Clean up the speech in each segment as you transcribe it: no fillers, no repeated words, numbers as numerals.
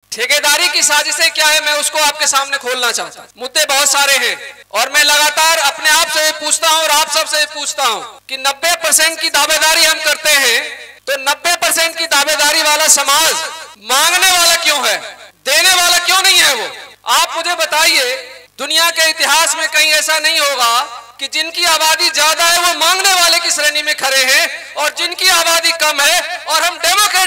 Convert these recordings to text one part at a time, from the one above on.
ठेकेदारी की साजिशें क्या है, मैं उसको आपके सामने खोलना चाहता हूँ। मुद्दे बहुत सारे हैं और मैं लगातार अपने आप से पूछता हूँ और आप सबसे पूछता हूँ कि 90% की दावेदारी हम करते हैं, तो 90% की दावेदारी वाला समाज मांगने वाला क्यों है, देने वाला क्यों नहीं है? वो आप मुझे बताइए, दुनिया के इतिहास में कहीं ऐसा नहीं होगा कि जिनकी आबादी ज्यादा है वो मांगने वाले की श्रेणी में खड़े हैं और जिनकी आबादी कम है और हम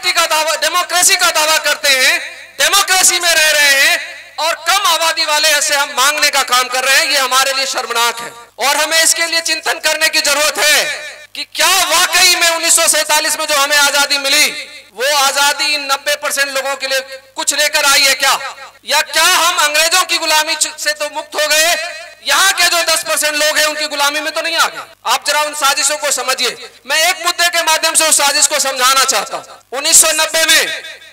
डेमोक्रेसी का दावा करते हैं, डेमोक्रेसी में रह रहे हैं और कम आबादी वाले ऐसे हम मांगने का काम कर रहे हैं। ये हमारे लिए शर्मनाक है और हमें इसके लिए चिंतन करने की जरूरत है कि क्या वाकई में 1947 में जो हमें आजादी मिली वो आजादी इन 90% लोगों के लिए कुछ लेकर आई है क्या, या क्या हम अंग्रेजों की गुलामी से तो मुक्त हो गए, यहाँ के जो 10% लोग हैं उनकी गुलामी में तो नहीं आ गए? आप जरा उन साजिशों को समझिए। मैं एक मुद्दे के माध्यम से उस साजिश को समझाना चाहता हूँ। 1990 में,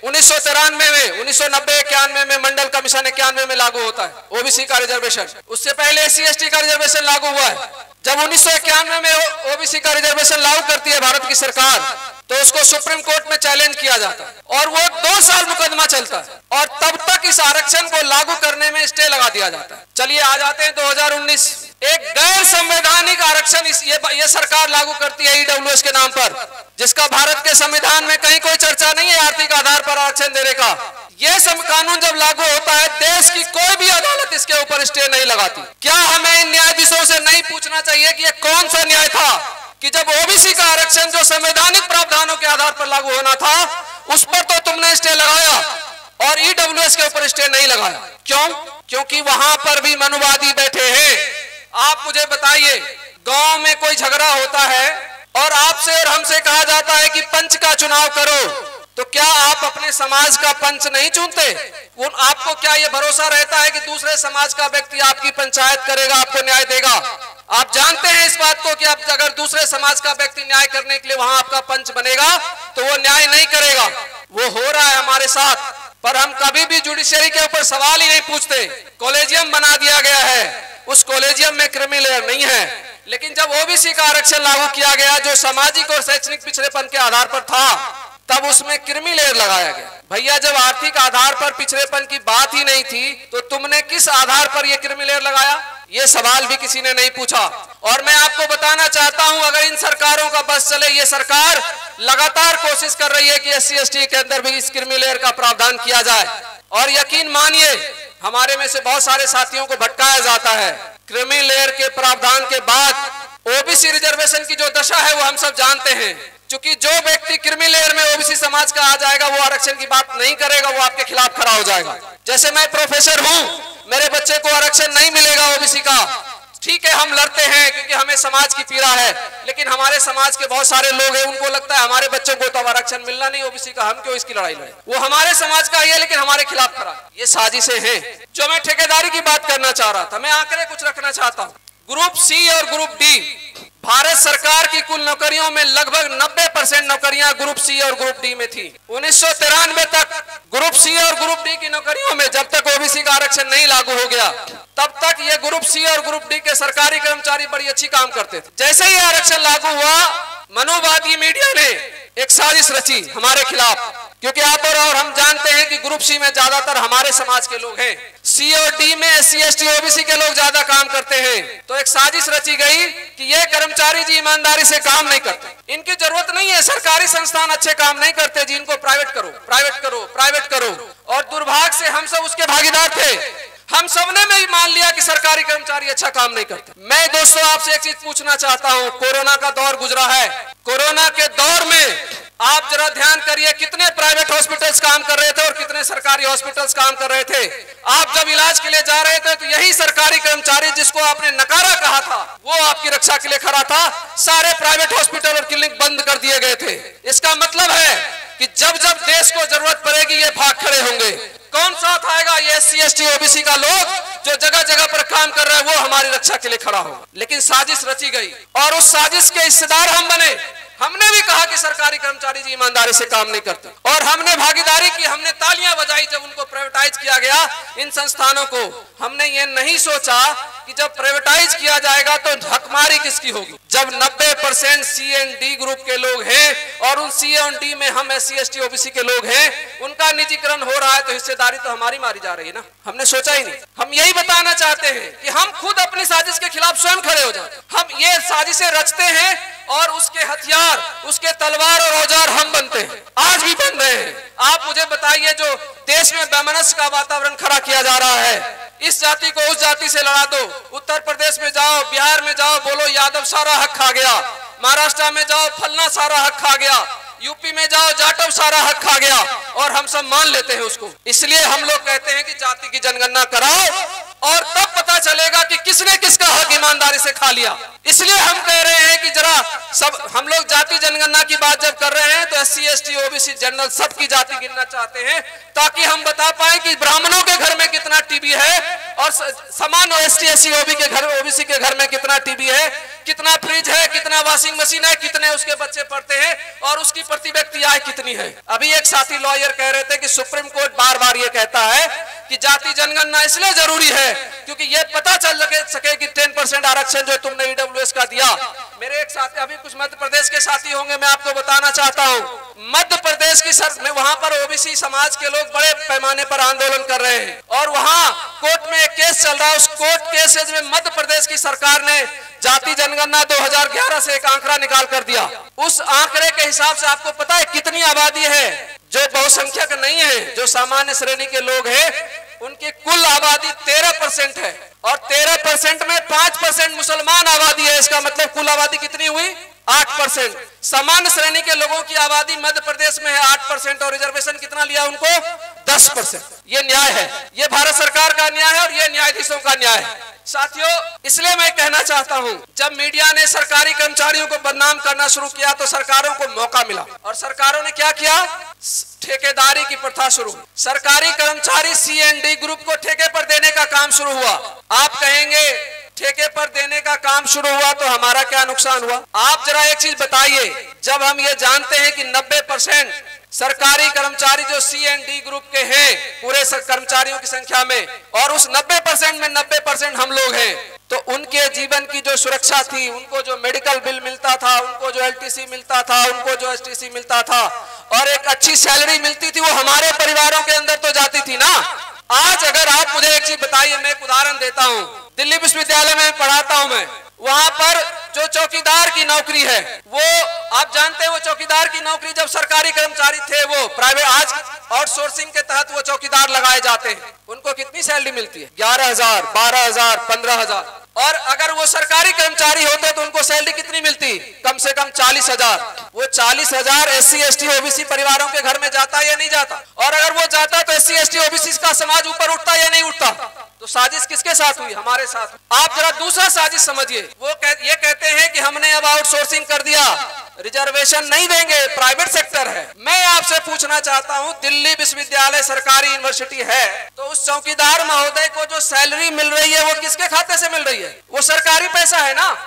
1993 में, 1990 91 में मंडल कमीशन 91 में लागू होता है ओबीसी का रिजर्वेशन। उससे पहले SC/ST का रिजर्वेशन लागू हुआ है। जब 1991 में ओबीसी का रिजर्वेशन लागू करती है भारत की सरकार, तो उसको सुप्रीम कोर्ट में चैलेंज किया जाता है और वो 2 साल मुकदमा चलता है और तब तक इस आरक्षण को लागू करने में स्टे लगा दिया जाता है। चलिए आ जाते हैं 2019, एक गैर संवैधानिक आरक्षण ये सरकार लागू करती है EWS के नाम पर, जिसका भारत के संविधान में कहीं कोई चर्चा नहीं है आर्थिक आधार पर आरक्षण देने का। ये सब कानून जब लागू होता है, देश की कोई भी अदालत इसके ऊपर स्टे नहीं लगाती। क्या हमें इन न्यायाधीशों से नहीं पूछना चाहिए कि ये कौन सा न्याय था कि जब ओबीसी का आरक्षण जो संवैधानिक प्रावधानों के आधार पर लागू होना था उस पर तो तुमने स्टे लगाया और EWS के ऊपर स्टे नहीं लगाया? क्यों? क्योंकि वहां पर भी मनुवादी बैठे हैं। आप मुझे बताइए, गांव में कोई झगड़ा होता है और आपसे और हमसे कहा जाता है कि पंच का चुनाव करो, तो क्या आप अपने समाज का पंच नहीं चुनते? आपको क्या ये भरोसा रहता है कि दूसरे समाज का व्यक्ति आपकी पंचायत करेगा, आपको न्याय देगा? आप जानते हैं इस बात को कि आप अगर दूसरे समाज का व्यक्ति न्याय करने के लिए वहां आपका पंच बनेगा तो वो न्याय नहीं करेगा। वो हो रहा है हमारे साथ, पर हम कभी भी जुडिशरी के ऊपर सवाल ही नहीं पूछते। कॉलेजियम बना दिया गया है, उस कॉलेजियम में क्रिमी लेयर नहीं है, लेकिन जब ओबीसी का आरक्षण लागू किया गया जो सामाजिक और शैक्षणिक पिछड़ेपन के आधार पर था, तब उसमें क्रिमी लेयर लगाया गया। भैया, जब आर्थिक आधार पर पिछड़ेपन की बात ही नहीं थी तो तुमने किस आधार पर यह क्रिमी लेयर लगाया? ये सवाल भी किसी ने नहीं पूछा। और मैं आपको बताना चाहता हूं, अगर इन सरकारों का बस चले, ये सरकार लगातार कोशिश कर रही है कि SC/ST के अंदर भी इस क्रिमी लेयर का प्रावधान किया जाए। और यकीन मानिए, हमारे में से बहुत सारे साथियों को भटकाया जाता है। क्रिमी लेयर के प्रावधान के बाद ओबीसी रिजर्वेशन की जो दशा है वो हम सब जानते हैं। क्योंकि जो व्यक्ति क्रिमी लेयर में ओबीसी समाज का आ जाएगा वो आरक्षण की बात नहीं करेगा, वो आपके खिलाफ खड़ा हो जाएगा। जैसे मैं प्रोफेसर हूं, मेरे बच्चे को आरक्षण नहीं मिलेगा ओबीसी का, ठीक है, हम लड़ते हैं क्योंकि हमें समाज की पीड़ा है, लेकिन हमारे समाज के बहुत सारे लोग हैं, उनको लगता है हमारे बच्चों को तो आरक्षण मिलना नहीं ओबीसी का, हम क्यों इसकी लड़ाई लड़े? वो हमारे समाज का ही है लेकिन हमारे खिलाफ खड़ा। ये साजिशें हैं। जो मैं ठेकेदारी की बात करना चाह रहा था, मैं आंकड़े कुछ रखना चाहता हूँ। ग्रुप सी और ग्रुप डी, भारत सरकार की कुल नौकरियों में लगभग 90% नौकरियां ग्रुप सी और ग्रुप डी में थी। 1993 तक ग्रुप सी और ग्रुप डी की नौकरियों में, जब तक ओबीसी का आरक्षण नहीं लागू हो गया, तब तक ये ग्रुप सी और ग्रुप डी के सरकारी कर्मचारी बड़ी अच्छी काम करते थे। जैसे ही आरक्षण लागू हुआ, मनोवादी मीडिया ने एक साजिश रची हमारे खिलाफ, क्योंकि आप और हम जानते हैं कि ग्रुप सी में ज्यादातर हमारे समाज के लोग हैं, सी और डी में SC/ST ओबीसी के लोग ज्यादा काम करते हैं। तो एक साजिश रची गई कि ये कर्मचारी जी ईमानदारी से काम नहीं करते, इनकी जरूरत नहीं है, सरकारी संस्थान अच्छे काम नहीं करते जी, इनको प्राइवेट करो, प्राइवेट करो, प्राइवेट करो। और दुर्भाग्य से हम सब उसके भागीदार थे। हम सबने में ही मान लिया कि सरकारी कर्मचारी अच्छा काम नहीं करते। मैं दोस्तों आपसे एक चीज पूछना चाहता हूं, कोरोना का दौर गुजरा है, कोरोना के दौर में आप जरा ध्यान करिए कितने प्राइवेट हॉस्पिटल्स काम कर रहे थे और कितने सरकारी हॉस्पिटल्स काम कर रहे थे। आप जब इलाज के लिए जा रहे थे तो यही सरकारी कर्मचारी जिसको आपने नकारा कहा था वो आपकी रक्षा के लिए खड़ा था। सारे प्राइवेट हॉस्पिटल और क्लिनिक बंद कर दिए गए थे। इसका मतलब है कि जब जब देश को जरूरत पड़ेगी ये भाग खड़े होंगे। कौन साथ आएगा? ये SC/ST ओबीसी का लोग जो जगह जगह पर काम कर रहे हैं वो हमारी रक्षा के लिए खड़ा होगा। लेकिन साजिश रची गई और उस साजिश के हिस्सेदार हम बने। हमने भी कहा कि सरकारी कर्मचारी जी ईमानदारी से काम नहीं करते और हमने भागीदारी की, हमने तालियां बजाई जब उनको प्राइवेटाइज किया गया इन संस्थानों को। हमने ये नहीं सोचा कि जब प्राइवेटाइज किया जाएगा तो हकमारी किसकी होगी? जब 90% सी एंड डी ग्रुप के लोग हैं और उन सी एंड डी में हम SC ST OBC के लोग हैं, उनका निजीकरण हो रहा है तो हिस्सेदारी तो हमारी मारी जा रही है ना। हमने सोचा ही नहीं। हम यही बताना चाहते हैं कि हम खुद अपनी साजिश के खिलाफ स्वयं खड़े हो जाए। हम ये साजिशें रचते हैं और उसके हथियार, उसके तलवार और औजार हम बनते हैं, आज भी बन रहे हैं। आप मुझे बताइए, जो देश में वैमनस्य का वातावरण खड़ा किया जा रहा है, इस जाति को उस जाति से लड़ा दो। उत्तर प्रदेश में जाओ, बिहार में जाओ, बोलो यादव सारा हक खा गया। महाराष्ट्र में जाओ, फलना सारा हक खा गया। यूपी में जाओ, जाटव सारा हक खा गया, और हम सब मान लेते हैं उसको। इसलिए हम लोग कहते हैं कि जाति की जनगणना कराओ और तब पता चलेगा कि किसने किसका हक ईमानदारी से खा लिया। इसलिए हम कह रहे हैं कि जरा सब, हम लोग जाति जनगणना की बात जब कर रहे हैं तो SC ST OBC जनरल सबकी जाति गिनना चाहते हैं, ताकि हम बता पाए कि ब्राह्मणों के घर में कितना टीबी है और समान ST SC OBC के घर में कितना टीबी है, कितना फ्रिज है, कितना वॉशिंग मशीन है, कितने उसके बच्चे पढ़ते हैं और उसकी प्रति व्यक्ति आय कितनी है। अभी एक साथी लॉयर कह रहे थे कि सुप्रीम कोर्ट बार बार ये कहता है कि जाति जनगणना इसलिए जरूरी है क्योंकि ये पता चल सके कि 10% आरक्षण जो तुमने EWS का दिया। मेरे एक साथी, अभी कुछ मध्य प्रदेश के साथी होंगे, मैं आपको बताना चाहता हूँ, मध्य प्रदेश की में वहां पर OBC समाज के लोग बड़े पैमाने पर आंदोलन कर रहे हैं और वहां कोर्ट में एक केस चल रहा है। उस कोर्ट केस में मध्य प्रदेश की सरकार ने जाति जनगणना 2011 से एक आंकड़ा निकाल कर दिया। उस आंकड़े के हिसाब से आपको पता है कितनी आबादी है जो बहुसंख्यक नहीं है, जो सामान्य श्रेणी के लोग हैं, उनकी कुल आबादी 13% है और 13% में 5% मुसलमान आबादी है। इसका मतलब कुल आबादी कितनी हुई? 8%। सामान्य श्रेणी के लोगों की आबादी मध्य प्रदेश में है 8% और रिजर्वेशन कितना लिया उनको? 10%। ये न्याय है, ये भारत सरकार का न्याय है और ये न्यायाधीशों का न्याय है। साथियों, इसलिए मैं कहना चाहता हूं, जब मीडिया ने सरकारी कर्मचारियों को बदनाम करना शुरू किया तो सरकारों को मौका मिला और सरकारों ने क्या किया? ठेकेदारी की प्रथा शुरू। सरकारी कर्मचारी सी एंड डी ग्रुप को ठेके पर देने का काम शुरू हुआ। आप कहेंगे ठेके पर देने का काम शुरू हुआ तो हमारा क्या नुकसान हुआ? आप जरा एक चीज बताइए, जब हम ये जानते हैं कि 90% सरकारी कर्मचारी जो सी एंड डी ग्रुप के हैं पूरे कर्मचारियों की संख्या में, और उस 90% में 90% हम लोग हैं, तो उनके जीवन की जो सुरक्षा थी, उनको जो मेडिकल बिल मिलता था, उनको जो LTC मिलता था, उनको जो STC मिलता था और एक अच्छी सैलरी मिलती थी, वो हमारे परिवारों के अंदर तो जाती थी ना। आज अगर आप मुझे एक चीज बताइए, मैं एक उदाहरण देता हूँ। दिल्ली विश्वविद्यालय में पढ़ाता हूँ मैं, वहां पर जो चौकीदार की नौकरी है, वो आप जानते हैं, वो चौकीदार की नौकरी जब सरकारी कर्मचारी थे वो प्राइवेट, आज आउटसोर्सिंग के तहत वो चौकीदार लगाए जाते हैं। उनको कितनी सैलरी मिलती है? 11,000, 12,000, 15,000। और अगर वो सरकारी कर्मचारी होते तो उनको सैलरी कितनी मिलती? कम से कम 40,000। वो 40,000 SC ST OBC परिवारों के घर में जाता या नहीं जाता? और अगर वो जाता तो SC ST OBC का समाज ऊपर उठता या नहीं उठता? तो साजिश किसके साथ हुई? हमारे साथ। आप जरा दूसरा साजिश समझिए। वो ये कहते हैं कि हमने अब आउटसोर्सिंग कर दिया, रिजर्वेशन नहीं देंगे, प्राइवेट सेक्टर है। मैं आपसे पूछना चाहता हूं, दिल्ली विश्वविद्यालय सरकारी यूनिवर्सिटी है, तो उस चौकीदार महोदय को जो सैलरी मिल रही है वो किसके खाते से मिल रही है? वो सरकारी पैसा है ना।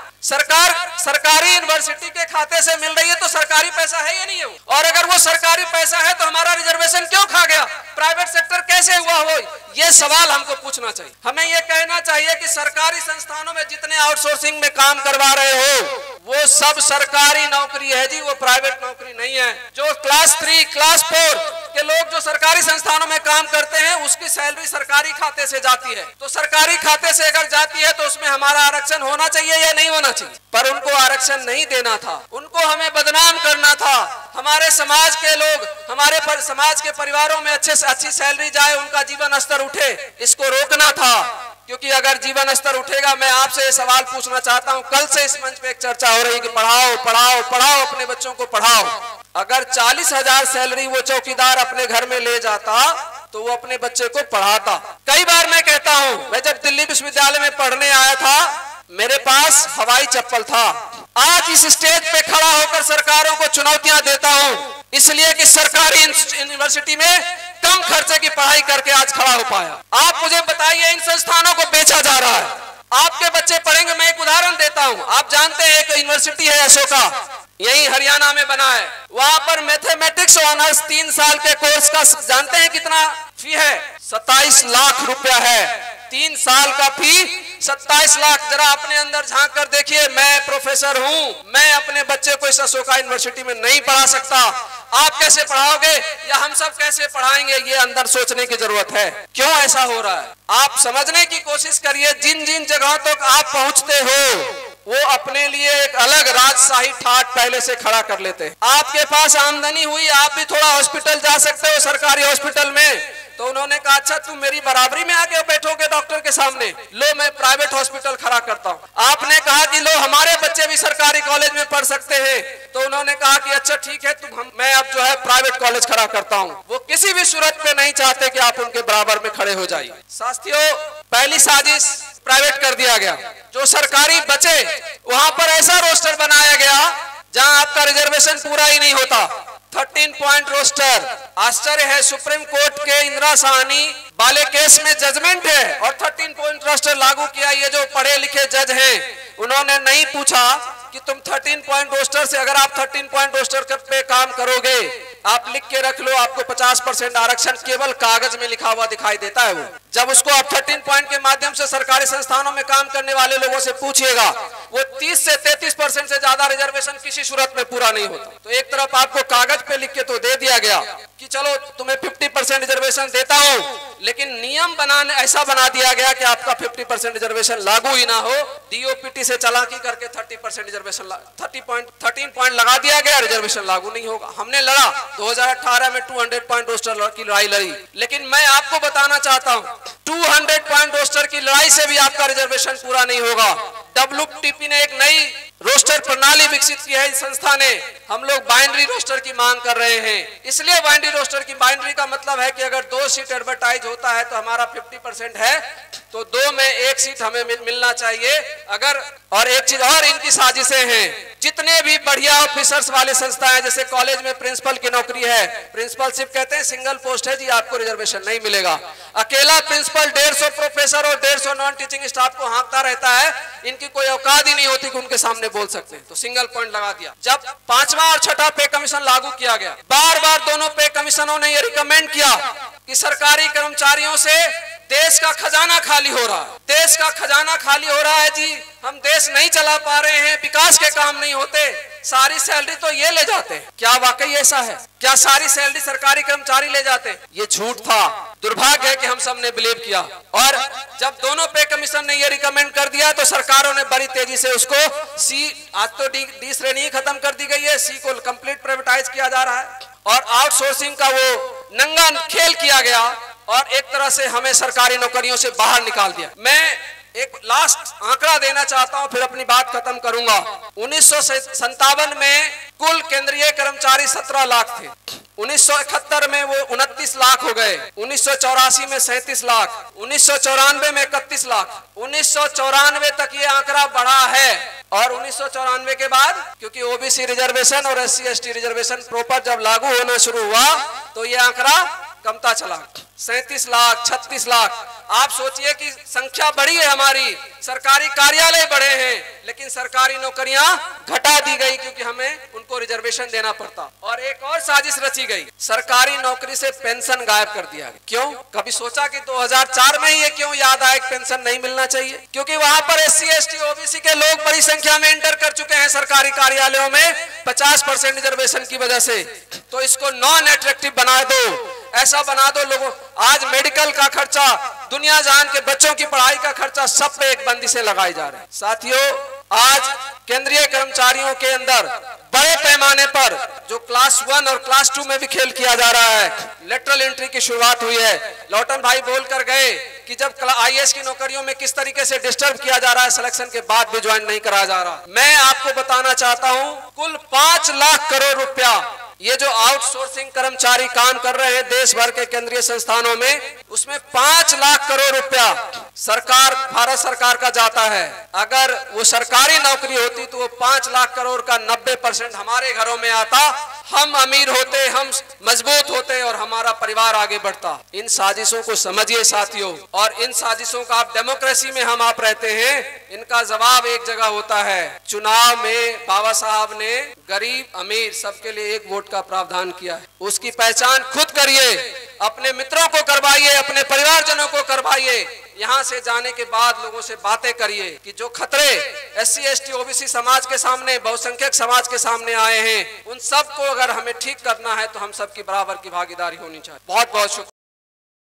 सरकारी यूनिवर्सिटी के खाते से मिल रही है तो सरकारी पैसा है या नहीं है? और अगर वो सरकारी पैसा है तो हमारा रिजर्वेशन क्यों खा गया? प्राइवेट सेक्टर कैसे हुआ हो? ये सवाल हमको पूछना चाहिए। हमें ये कहना चाहिए कि सरकारी संस्थानों में जितने आउटसोर्सिंग में काम करवा रहे हो वो सब सरकारी नौकरी है जी, वो प्राइवेट नौकरी नहीं है। जो क्लास 3, क्लास 4 के लोग जो सरकारी संस्थानों में काम करते हैं उसकी सैलरी सरकारी खाते से जाती है। तो सरकारी खाते से अगर जाती है तो उसमें हमारा आरक्षण होना चाहिए या नहीं होना चाहिए? पर उनको आरक्षण नहीं देना था, उनको हमें बदनाम करना था। हमारे समाज के लोग, हमारे समाज के परिवारों में अच्छी सैलरी जाए, उनका जीवन स्तर उठे, इसको रोकना था। क्योंकि अगर जीवन स्तर उठेगा, मैं आपसे ये सवाल पूछना चाहता हूं, कल से इस मंच पे एक चर्चा हो रही है कि पढ़ाओ पढ़ाओ पढ़ाओ, अपने बच्चों को पढ़ाओ। अगर 40,000 सैलरी वो चौकीदार अपने घर में ले जाता तो वो अपने बच्चे को पढ़ाता। कई बार मैं कहता हूं, मैं जब दिल्ली विश्वविद्यालय में पढ़ने आया था मेरे पास हवाई चप्पल था। आज इस स्टेज पे खड़ा होकर सरकारों को चुनौतियां देता हूं, इसलिए कि सरकारी यूनिवर्सिटी में कम खर्चे की पढ़ाई करके आज खड़ा हो पाया। आप मुझे बताइए, इन संस्थानों को बेचा जा रहा है, आपके बच्चे पढ़ेंगे। मैं एक उदाहरण देता हूं, आप जानते हैं एक यूनिवर्सिटी है अशोका, यही हरियाणा में बना है। वहां पर मैथमेटिक्स ऑनर्स 3 साल के कोर्स का जानते हैं कितना फी है? 27 लाख रुपया है। 3 साल का फी 27 लाख। जरा अपने अंदर झांक कर देखिए, मैं प्रोफेसर हूं, मैं अपने बच्चे को इस अशोका यूनिवर्सिटी में नहीं पढ़ा सकता, आप कैसे पढ़ाओगे या हम सब कैसे पढ़ाएंगे? ये अंदर सोचने की जरूरत है। क्यों ऐसा हो रहा है आप समझने की कोशिश करिए। जिन जिन जगहों तक आप पहुंचते हो वो अपने लिए एक अलग राजशाही ठाट पहले से खड़ा कर लेते हैं। आपके पास आमदनी हुई, आप भी थोड़ा हॉस्पिटल जा सकते हो, सरकारी हॉस्पिटल में, तो उन्होंने कहा अच्छा तुम मेरी बराबरी में आके बैठोगे डॉक्टर के सामने, लो मैं प्राइवेट हॉस्पिटल खड़ा करता हूं। आपने कहा कि लो हमारे बच्चे भी सरकारी कॉलेज में पढ़ सकते हैं, तो उन्होंने कहा कि अच्छा ठीक है मैं अब जो है प्राइवेट कॉलेज खड़ा करता हूं। वो किसी भी सूरत पे नहीं चाहते कि आप उनके बराबर में खड़े हो जाइए। साथियों, पहली साजिश प्राइवेट कर दिया गया, जो सरकारी बचे वहां पर ऐसा रोस्टर बनाया गया जहां आपका रिजर्वेशन पूरा ही नहीं होता। 13 पॉइंट रोस्टर। आश्चर्य है, सुप्रीम कोर्ट के इंदिरा साहनी वाले केस में जजमेंट है और 13 पॉइंट रोस्टर लागू किया। ये जो पढ़े लिखे जज हैं उन्होंने नहीं पूछा कि तुम 13 पॉइंट रोस्टर से, अगर आप 13 पॉइंट रोस्टर पे काम करोगे, आप लिख के रख लो आपको 50% आरक्षण केवल कागज में लिखा हुआ दिखाई देता है। वो जब उसको आप 13 पॉइंट के माध्यम से सरकारी संस्थानों में काम करने वाले लोगों से पूछिएगा, वो 30 से 33% से ज्यादा रिजर्वेशन किसी सूरत में पूरा नहीं होता। तो एक तरफ आपको कागज पे लिख के तो दे दिया गया कि चलो तुम्हें 50% रिजर्वेशन देता हूं, लेकिन नियम बनाने ऐसा बना दिया गया कि आपका 50% रिजर्वेशन लागू ही ना हो। डीओपीटी से चालाकी करके 30% रिजर्वेशन 13 पॉइंट लगा दिया गया, रिजर्वेशन लागू नहीं होगा। हमने लड़ा 2018 में 200 पॉइंट रोस्टर की लड़ाई लड़ी, लेकिन मैं आपको बताना चाहता हूं 200 पॉइंट रोस्टर की लड़ाई से भी आपका रिजर्वेशन पूरा नहीं होगा। डब्ल्यूटीपी ने एक नई रोस्टर प्रणाली विकसित की है इस संस्था ने। हम लोग बाइनरी रोस्टर की मांग कर रहे हैं। इसलिए बाइनरी रोस्टर की, बाइनरी का मतलब है कि अगर 2 सीट एडवर्टाइज होता है तो हमारा 50% है, तो 2 में 1 सीट हमें मिलना चाहिए। अगर और एक चीज और इनकी साजिशें हैं, जितने भी बढ़िया ऑफिसर्स वाले संस्थाएं, जैसे कॉलेज में प्रिंसिपल की नौकरी है, प्रिंसिपलशिप कहते हैं, सिंगल पोस्ट है जी, आपको रिजर्वेशन नहीं मिलेगा। अकेला प्रिंसिपल 150 प्रोफेसर और 150 नॉन टीचिंग स्टाफ को हाँकता रहता है, इनकी कोई औकात ही नहीं होती कि उनके सामने बोल सकते हैं, तो सिंगल पॉइंट लगा दिया। जब 5वां और 6ठा पे कमीशन लागू किया गया, बार बार दोनों पे कमीशनों ने ये रिकमेंड किया कि सरकारी कर्मचारियों से देश का खजाना खाली हो रहा है, देश का खजाना खाली हो रहा है जी, हम देश नहीं चला पा रहे हैं, विकास के काम नहीं होते, सारी सैलरी तो ये ले जाते हैं। क्या वाकई ऐसा है? क्या सारी सैलरी सरकारी कर्मचारी ले जाते हैं? ये झूठ था। दुर्भाग्य है कि हम सब ने बिलीव किया, और जब दोनों पे कमीशन ने ये रिकमेंड कर दिया तो सरकारों ने बड़ी तेजी से उसको सी, आज तो डी श्रेणी खत्म कर दी गई है, सी को कंप्लीट प्राइवेटाइज किया जा रहा है और आउटसोर्सिंग का वो नंगा खेल किया गया और एक तरह से हमें सरकारी नौकरियों से बाहर निकाल दिया। मैं एक लास्ट आंकड़ा देना चाहता हूं, फिर अपनी बात खत्म करूंगा। 1957 में कुल केंद्रीय कर्मचारी 17 लाख थे, 1971 में वो 29 लाख हो गए, 1984 में 37 लाख, 1994 में 31 लाख, 1994 तक ये आंकड़ा बढ़ा है और 1994 के बाद क्योंकि ओबीसी रिजर्वेशन और SC/ST रिजर्वेशन प्रॉपर जब लागू होना शुरू हुआ तो ये आंकड़ा कमता चला, 37 लाख, 36 लाख। आप सोचिए कि संख्या बढ़ी है हमारी, सरकारी कार्यालय बढ़े हैं, लेकिन सरकारी नौकरियां घटा दी गई क्योंकि हमें उनको रिजर्वेशन देना पड़ता। और एक और साजिश रची गई, सरकारी नौकरी से पेंशन गायब कर दिया गया। क्यों? कभी सोचा कि 2004 में ही ये क्यों याद आया कि पेंशन नहीं मिलना चाहिए? क्योंकि वहां पर SC/ST OBC के लोग बड़ी संख्या में एंटर कर चुके हैं सरकारी कार्यालयों में 50% रिजर्वेशन की वजह से। तो इसको नॉन एट्रैक्टिव बना दो, ऐसा बना दो लोगों, आज मेडिकल का खर्चा, दुनिया जहान के बच्चों की पढ़ाई का खर्चा सब पे एक बंदी से लगाई जा रही है। साथियों, आज केंद्रीय कर्मचारियों के अंदर बड़े पैमाने पर जो क्लास 1 और क्लास 2 में भी खेल किया जा रहा है, लेटरल एंट्री की शुरुआत हुई है। लौटन भाई बोल कर गए कि जब IAS की नौकरियों में किस तरीके से डिस्टर्ब किया जा रहा है, सिलेक्शन के बाद भी ज्वाइन नहीं कराया जा रहा। मैं आपको बताना चाहता हूं, कुल 5 लाख करोड़ रुपया ये जो आउटसोर्सिंग कर्मचारी काम कर रहे हैं देश भर के केंद्रीय संस्थानों में, उसमें 5 लाख करोड़ रुपया सरकार, भारत सरकार का जाता है। अगर वो सरकारी नौकरी होती तो वो 5 लाख करोड़ का 90% हमारे घरों में आता, हम अमीर होते, हम मजबूत होते और हमारा परिवार आगे बढ़ता। इन साजिशों को समझिए साथियों, और इन साजिशों का, आप डेमोक्रेसी में हम आप रहते हैं, इनका जवाब एक जगह होता है। चुनाव में बाबा साहब ने गरीब अमीर सबके लिए 1 वोट का प्रावधान किया है, उसकी पहचान खुद करिए, अपने मित्रों को करवाइए, अपने परिवारजनों को करवाइए। यहाँ से जाने के बाद लोगों से बातें करिए कि जो खतरे SC ST OBC समाज के सामने, बहुसंख्यक समाज के सामने आए हैं, उन सब को अगर हमें ठीक करना है तो हम सबकी बराबर की भागीदारी होनी चाहिए। बहुत बहुत शुक्रिया।